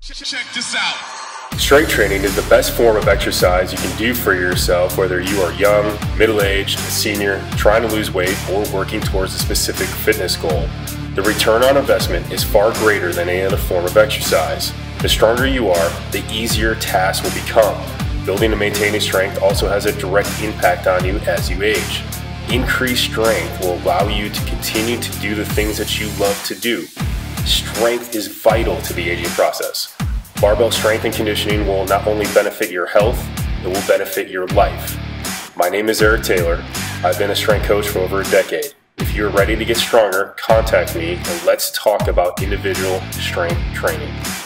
Check this out. Strength training is the best form of exercise you can do for yourself, whether you are young, middle-aged, a senior, trying to lose weight, or working towards a specific fitness goal. The return on investment is far greater than any other form of exercise. The stronger you are, the easier tasks will become. Building and maintaining strength also has a direct impact on you as you age. Increased strength will allow you to continue to do the things that you love to do. Strength is vital to the aging process. Barbell strength and conditioning will not only benefit your health, it will benefit your life. My name is Eric Taylor. I've been a strength coach for over a decade. If you're ready to get stronger, contact me and let's talk about individual strength training.